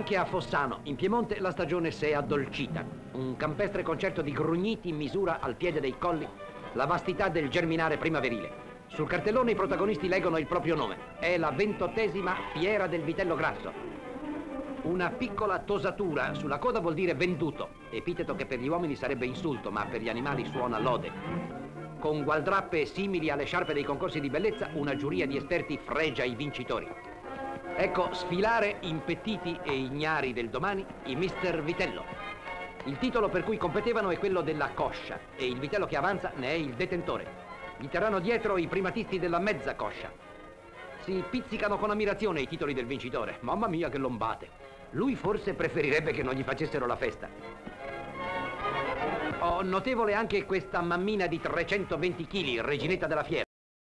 Anche a Fossano, in Piemonte, la stagione si è addolcita. Un campestre concerto di grugniti misura al piede dei colli la vastità del germinare primaverile. Sul cartellone i protagonisti leggono il proprio nome. È la 20ª Fiera del Vitello Grasso. Una piccola tosatura sulla coda vuol dire venduto, epiteto che per gli uomini sarebbe insulto, ma per gli animali suona lode. Con gualdrappe simili alle sciarpe dei concorsi di bellezza, una giuria di esperti fregia i vincitori. Ecco sfilare impettiti e ignari del domani i Mister Vitello. Il titolo per cui competevano è quello della coscia e il vitello che avanza ne è il detentore. Gli terranno dietro i primatisti della mezza coscia. Si pizzicano con ammirazione i titoli del vincitore. Mamma mia che lombate! Lui forse preferirebbe che non gli facessero la festa. Oh, notevole anche questa mammina di 320 kg, reginetta della fiera.